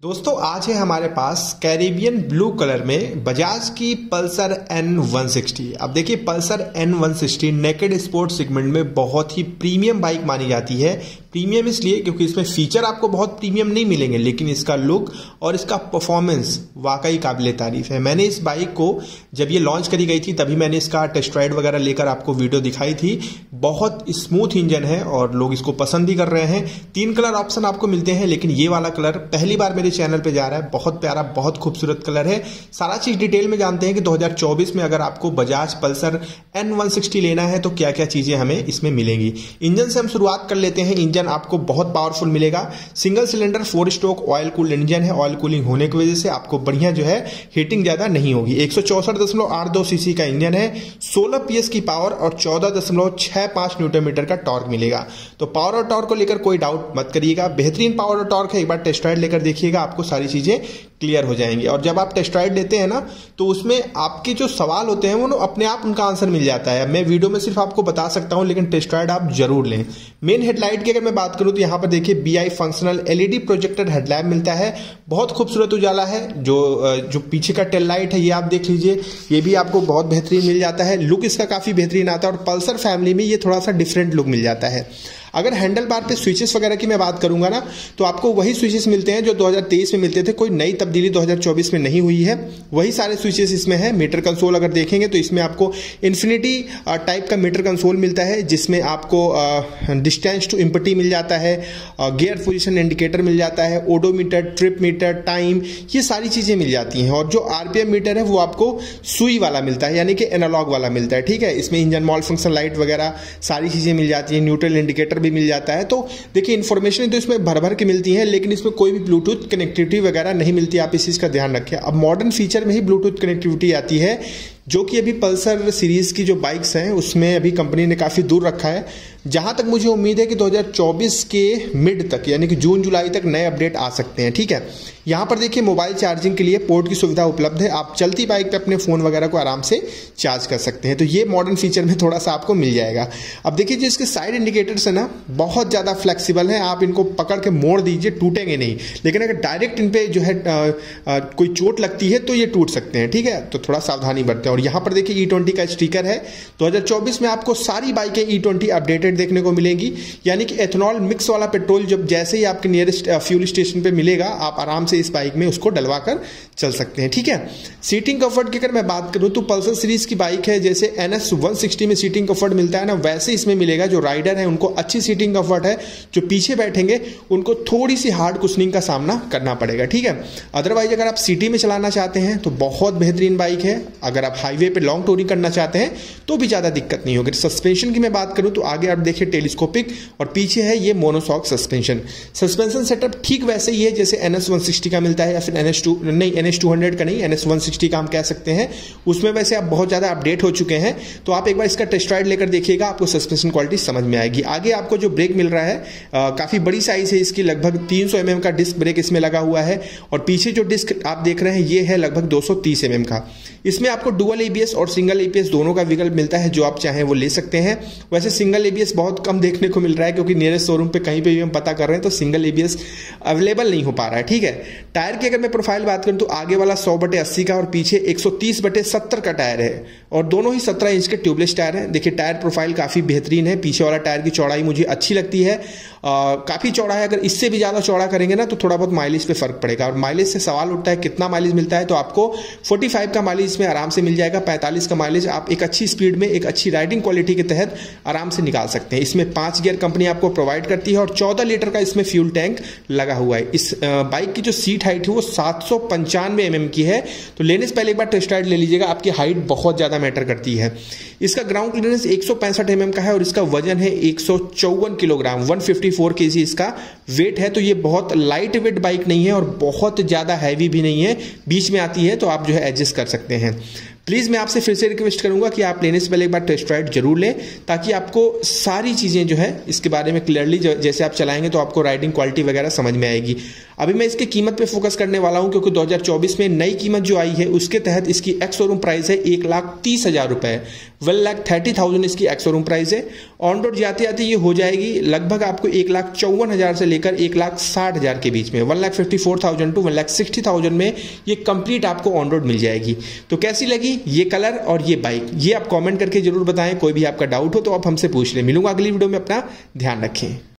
दोस्तों आज है हमारे पास कैरिबियन ब्लू कलर में बजाज की पल्सर N160। अब देखिए Pulsar N160 naked sports segment में बहुत ही प्रीमियम बाइक मानी जाती है। प्रीमियम इसलिए क्योंकि इसमें फीचर आपको बहुत प्रीमियम नहीं मिलेंगे, लेकिन इसका लुक और इसका परफॉर्मेंस वाकई काबिले तारीफ है। मैंने इस बाइक को जब ये लॉन्च करी गई थी तभी मैंने इसका टेस्ट राइड वगैरह लेकर आपको वीडियो दिखाई थी। बहुत स्मूथ इंजन है और लोग इसको पसंद भी कर रहे हैं। 3 कलर ऑप्शन आपको मिलते हैं, लेकिन ये वाला कलर पहली बार मेरे चैनल पे जा रहा है। बहुत प्यारा, बहुत खूबसूरत कलर है। सारा चीज डिटेल में जानते हैं कि 2024 में अगर आपको बजाज पल्सर N160 लेना है तो क्या क्या चीजें हमें इसमें मिलेंगी। इंजन से हम शुरुआत कर लेते हैं। इंजन आपको बहुत पावरफुल मिलेगा। Single cylinder 4 stroke oil cooled engine है। ऑयल कूलिंग होने की वजह से आपको बढ़िया जो है हीटिंग ज्यादा नहीं होगी। 164.82 सीसी का इंजन है। 16 PS की पावर और 14.65 न्यूटन मीटर का टॉर्क मिलेगा। तो पावर और टॉर्क को लेकर कोई डाउट मत करिएगा। बेहतरीन पावर और टॉर्क है। एक बार टेस्ट राइड लेकर देखिएगा, आपको सारी चीजें क्लियर हो जाएंगी। और जब आप टेस्ट राइड लेते हैं ना तो उसमें आपके जो सवाल होते हैं वो अपने आप उनका आंसर मिल जाता है। मैं वीडियो में सिर्फ आपको बता सकता हूं, लेकिन टेस्ट राइड आप जरूर लें। मेन हेडलाइट की अगर मैं बात करूं तो यहां पर देखिए BI functional LED projector headlamp मिलता है। बहुत खूबसूरत उजाला है। जो पीछे का टेल लाइट है ये आप देख लीजिए, ये भी आपको बहुत बेहतरीन मिल जाता है। लुक इसका काफी बेहतरीन आता है और पल्सर फैमिली में ये थोड़ा सा डिफरेंट लुक मिल जाता है। अगर हैंडल बार पे स्विचेस वगैरह की मैं बात करूंगा ना तो आपको वही स्विचेस मिलते हैं जो 2023 में मिलते थे। कोई नई तब्दीली 2024 में नहीं हुई है। वही सारे स्विचेस इसमें है। मीटर कंसोल अगर देखेंगे तो इसमें आपको इन्फिनिटी टाइप का मीटर कंसोल मिलता है, जिसमें आपको डिस्टेंस टू इम्पटी मिल जाता है, गियर पोजीशन इंडिकेटर मिल जाता है, ओडोमीटर, ट्रिप मीटर, टाइम, ये सारी चीजें मिल जाती हैं। और जो RPM मीटर है वो आपको सुई वाला मिलता है, यानी कि एनालॉग वाला मिलता है। ठीक है, इसमें इंजन मॉल फंक्शन लाइट वगैरह सारी चीजें मिल जाती है। न्यूट्रल इंडिकेटर भी मिल जाता है। तो देखिए इंफॉर्मेशन तो इसमें भर भर के मिलती है, लेकिन इसमें कोई भी ब्लूटूथ कनेक्टिविटी वगैरह नहीं मिलती। आप इस चीज का ध्यान रखें। अब मॉडर्न फीचर में ही ब्लूटूथ कनेक्टिविटी आती है, जो कि अभी पल्सर सीरीज की जो बाइक्स हैं उसमें अभी कंपनी ने काफी दूर रखा है। जहां तक मुझे उम्मीद है कि 2024 के मिड तक यानी कि जून जुलाई तक नए अपडेट आ सकते हैं। ठीक है, यहां पर देखिए मोबाइल चार्जिंग के लिए पोर्ट की सुविधा उपलब्ध है। आप चलती बाइक पे अपने फोन वगैरह को आराम से चार्ज कर सकते हैं। तो ये मॉडर्न फीचर में थोड़ा सा आपको मिल जाएगा। अब देखिए जो इसके साइड इंडिकेटर्स है ना बहुत ज्यादा फ्लेक्सिबल है। आप इनको पकड़ के मोड़ दीजिए, टूटेंगे नहीं। लेकिन अगर डायरेक्ट इन पे जो है कोई चोट लगती है तो ये टूट सकते हैं। ठीक है, तो थोड़ा सावधानी बरतें। और यहां पर देखिए E20 का स्टिकर है। 2024 में आपको सारी बाइकें E20 अपडेटेड देखने को मिलेंगी, यानी कि एथेनॉल मिक्स वाला पेट्रोल जब जैसे ही आपके नियरेस्ट फ्यूल स्टेशन पे मिलेगा आप आराम से इस बाइक में उसको डलवा कर चल सकते हैं। ठीक है, सीटिंग कंफर्ट की अगर मैं बात करूं तो पल्सर सीरीज की बाइक है। जैसे NS160 में सीटिंग कंफर्ट मिलता है ना, वैसे इसमें मिलेगा। जो राइडर है उनको अच्छी सीटिंग कंफर्ट है, जो पीछे बैठेंगे उनको थोड़ी सी हार्ड कुशनिंग का सामना करना पड़ेगा। ठीक है, अदरवाइज अगर आप सिटी में चलाना चाहते हैं तो बहुत बेहतरीन बाइक है। अगर आप हाईवे पे लॉन्ग टूरिंग करना चाहते हैं तो भी ज्यादा दिक्कत नहीं होगी। सस्पेंशन की मैं बात करूं तो आगे आप देखिए टेलीस्कोपिक और पीछे है ये मोनोशॉक सस्पेंशन। सस्पेंशन सेटअप ठीक वैसे ही है जैसे NS160 का मिलता है, या फिर NS200 का नहीं, NS160 का हम कह सकते हैं। उसमें वैसे आप बहुत ज्यादा अपडेट हो चुके हैं। तो आप एक बार इसका टेस्ट राइड लेकर देखिएगा, आपको सस्पेंशन क्वालिटी समझ में आएगी। आगे आपको जो ब्रेक मिल रहा है काफी बड़ी साइज है इसकी, लगभग 300 mm का डिस्क ब्रेक इसमें लगा हुआ है। और पीछे जो डिस्क आप देख रहे हैं ये है लगभग 230 mm का। इसमें आपको डुअल ABS और सिंगल ABS दोनों का विकल्प मिलता है, जो आप चाहें वो ले सकते हैं। वैसे सिंगल ABS बहुत कम देखने को मिल रहा है, क्योंकि नियरेस्ट शोरूम पे कहीं पे भी हम पता कर रहे हैं तो सिंगल ABS अवेलेबल नहीं हो पा रहा है। ठीक है, टायर की अगर मैं प्रोफाइल बात करूं तो आगे वाला 100/80 का और पीछे 130/70 का टायर है, और दोनों ही 17 इंच के ट्यूबलेस टायर है। देखिए टायर प्रोफाइल काफी बेहतरीन है। पीछे वाला टायर की चौड़ाई मुझे अच्छी लगती है, काफी चौड़ा है। अगर इससे भी ज्यादा चौड़ा करेंगे ना तो थोड़ा बहुत माइलेज पे फर्क पड़ेगा। और माइलेज से सवाल उठता है कितना माइलेज मिलता है, तो आपको 45 का माइलेज इसमें आराम से मिल जाएगा। 45 का माइलेज आप एक अच्छी स्पीड में एक अच्छी राइडिंग क्वालिटी के तहत आराम से निकाल सकते हैं। इसमें 5 गियर कंपनी आपको प्रोवाइड करती है और 14 लीटर का इसमें फ्यूल टैंक लगा हुआ है। इस बाइक की जो सीट हाइट है वो 795 mm की है। तो लेने से पहले एक बार टेस्ट राइड ले लीजिएगा, आपकी हाइट बहुत ज्यादा मैटर करती है। इसका ग्राउंड क्लियरेंस 165 mm का है और इसका वजन है 154 किलोग्राम, 154 kg इसका वेट है। तो ये बहुत लाइट वेट बाइक नहीं है और बहुत ज्यादा हैवी भी नहीं है, बीच में आती है। तो आप जो है एडजस्ट कर सकते हैं। प्लीज मैं आपसे फिर से रिक्वेस्ट करूंगा कि आप लेने से पहले एक बार टेस्ट राइड जरूर लें, ताकि आपको सारी चीजें जो है इसके बारे में क्लियरली जैसे आप चलाएंगे तो आपको राइडिंग क्वालिटी वगैरह समझ में आएगी। अभी मैं इसकी कीमत पे फोकस करने वाला हूं क्योंकि 2024 में नई कीमत जो आई है उसके तहत इसकी एक्स शोरूम प्राइस है 1,30,000 रुपए, 1,30,000 इसकी एक्स शोरूम प्राइस है। ऑन रोड जाते जाते ये हो जाएगी लगभग आपको 1,54,000 से लेकर 1,60,000 के बीच में, 1,54,000 टू 1,60,000 में ये कंप्लीट आपको ऑन रोड मिल जाएगी। तो कैसी लगी ये कलर और ये बाइक, ये आप कमेंट करके जरूर बताएं। कोई भी आपका डाउट हो तो आप हमसे पूछ लें। मिलूंगा अगली वीडियो में, अपना ध्यान रखें।